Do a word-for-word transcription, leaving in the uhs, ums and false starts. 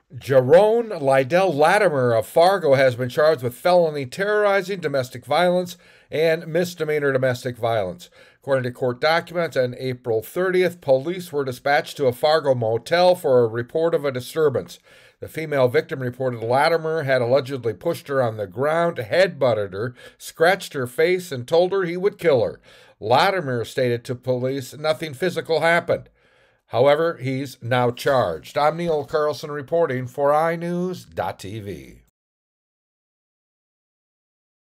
Jerome Lydell Latimer of Fargo has been charged with felony terrorizing, domestic violence, and misdemeanor domestic violence. According to court documents, on April thirtieth, police were dispatched to a Fargo motel for a report of a disturbance. The female victim reported Latimer had allegedly pushed her on the ground, headbutted her, scratched her face, and told her he would kill her. Latimer stated to police nothing physical happened. However, he's now charged. I'm Neil Carlson reporting for i news dot t v.